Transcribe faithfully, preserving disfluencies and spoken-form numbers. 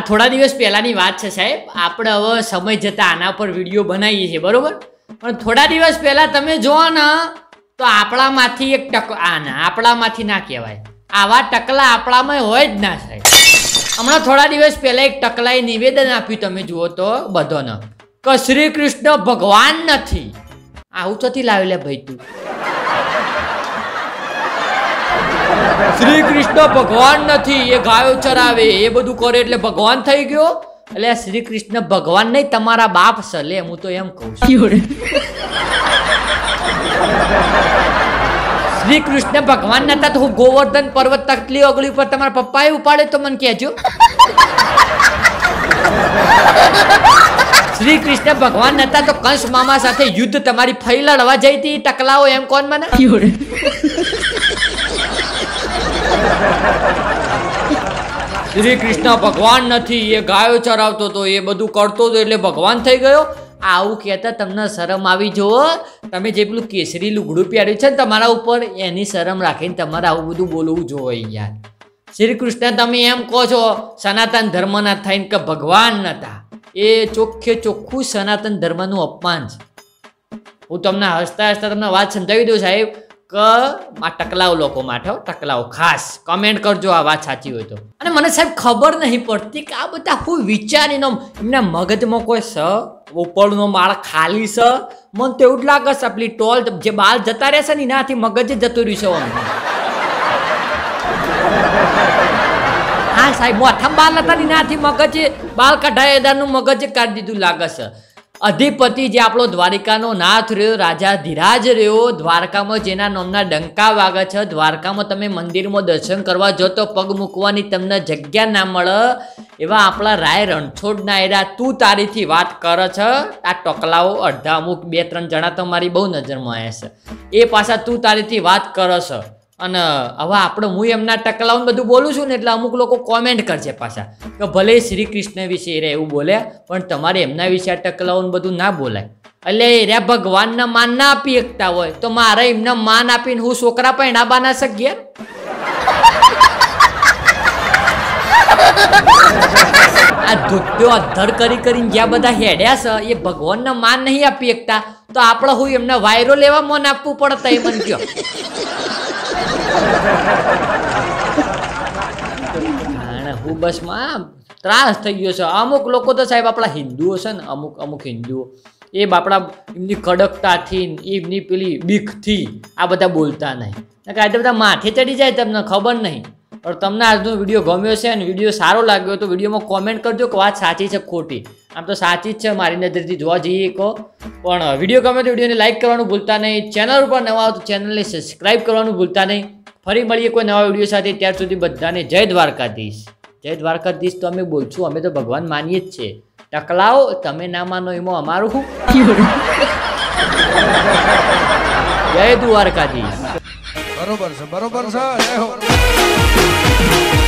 થોડા દિવસ પહેલાની વાત છે સાહેબ. આપણે હવે સમય જતા આના પર વિડીયો બનાવીએ છીએ બરોબર, પણ થોડા દિવસ પહેલા તમે જોવો ને તો આપણામાંથી એક ટક આ ના આપણામાંથી ના કહેવાય, આવા ટકલા આપણામાં હોય જ ના સાહેબ. હમણાં થોડા દિવસ પહેલા એક ટકલાએ નિવેદન આપ્યું, તમે જુઓ તો બધાને, કે શ્રી કૃષ્ણ ભગવાન નથી. આવું ચોથી લાવી લે ભાઈ તું? શ્રી કૃષ્ણ ભગવાન નથી, એ ગાયો ચરાવે એ બધું કરે એટલે ભગવાન થઈ ગયો? એટલે શ્રી કૃષ્ણ ભગવાન નહીં, તમારા બાપ છે લે. હું તો એમ કહું છું શ્રી કૃષ્ણ ભગવાન નતા તો હું ગોવર્ધન પર્વત તકલી ઓગળી પર તમારા પપ્પાએ ઉપાડે તો મને કહેજો. શ્રી કૃષ્ણ ભગવાન નતા તો કંસ મામા સાથે યુદ્ધ તમારી ફઈ લડવા જઈ હતી ટકલાઓ, એમ કોણ મને? શ્રી કૃષ્ણ ભગવાન નથી, એ ગાયો ચરાવતો હતો, એ બધું કરતો હતો એટલે ભગવાન થઈ ગયો. આવું કહેતા તમને શરમ આવી જુઓ? તમે જે પેલું કેસરી લુગડું પહેર્યું છે ને તમારા ઉપર, એની શરમ રાખીને તમારે આવું બધું બોલવું જોઈએ યાર. શ્રી કૃષ્ણ તમે એમ કહો છો સનાતન ધર્મના થઈને કે ભગવાન નતા, એ ચોખ્ખે ચોખ્ખું સનાતન ધર્મનું અપમાન છે. હું તમને હસતા હસતા તમને વાત સમજાવી દઉં સાહેબ, કે આ ટકલાઓ લોકો માટે, ટકલાઓ ખાસ કમેન્ટ કરજો આ વાત સાચી હોય તો. અને મને સાહેબ ખબર નહીં પડતી કે આ બધા હું વિચારીને એમના મગજમાં કોઈ સ ઉપરનો માળ ખાલી છે. મને તો એવું જ લાગે છે પેલી ટોલ જે બાલ જતા રહેશે ને એનાથી મગજ જતું રહ્યું છે. હા સાહેબ, મોથામાં બાલ હતા ને એનાથી મગજ બાલ કઢાય એદાનું મગજ કાઢી દીધું લાગે છે. અધિપતિ જે આપણો દ્વારિકાનો નાથ રહ્યો, રાજા ધીરાજ રહ્યો, દ્વારકામાં જેના નામના ડંકા વાગે છે, દ્વારકામાં તમે મંદિરમાં દર્શન કરવા જો તો પગ મૂકવાની તમને જગ્યા ના મળે, એવા આપણા રાય રણછોડના એરા તું તારીથી વાત કરે છે. આ ટકલાઓ અડધા અમુક બે ત્રણ જણા તો મારી બહુ નજરમાં આવ્યા છે, એ પાછા તું તારીથી વાત કરે છે. અને હવે આપણે હું એમના ટકલાઓને બધું બોલું છું ને એટલે અમુક લોકો કોમેન્ટ કરશે પાછા કે ભલે શ્રી કૃષ્ણ વિશે એ એવું બોલ્યા, પણ તમારે એમના વિશે આ ટકલાઓને બધું ના બોલાય. એટલે એ રહ્યા ભગવાનના માન ના આપી શકતા હોય તો મારે એમને માન આપીને હું છોકરા પણ ના બાના શકીએ? આ ધોત્યો અધર કરી કરીને જ્યાં બધા હેડ્યા છે એ ભગવાનના માન નહીં આપી શકતા તો આપણે હું એમને વાયરો લેવા મન આપવું પડે એ મને કહો. હું બસમાં ત્રાસ થઈ ગયો છે. અમુક લોકો તો સાહેબ આપણા હિન્દુઓ છે ને, અમુક અમુક હિન્દુઓ એ આપણા એમની કડકતાથી એમની પેલી બીકથી આ બધા બોલતા નહીં. કાંઈ બધા માથે ચડી જાય તમને ખબર નહીં. પણ તમને આજનો વિડીયો ગમ્યો છે અને વિડીયો સારો લાગ્યો તો વિડીયોમાં કોમેન્ટ કરજો કે વાત સાચી છે ખોટી. આમ તો સાચી જ છે મારી નજરથી જોવા જઈએ કહો. પણ વિડીયો ગમે તો વિડીયોને લાઇક કરવાનું ભૂલતા નહીં. ચેનલ ઉપર નવા આવો તો ચેનલને સબસ્ક્રાઈબ કરવાનું ભૂલતા નહીં. ફરી મળીએ કોઈ નવા વિડીયો સાથે. ત્યાર સુધી બધાને જય દ્વારકાધીશ. જય દ્વારકાધીશ તો અમે બોલશું, અમે તો ભગવાન માનીએ જ છે. ટકલાઓ તમે ના માનો એમાં અમારું શું? જય દ્વારકાધીશ. બરોબર છે, બરોબર છે.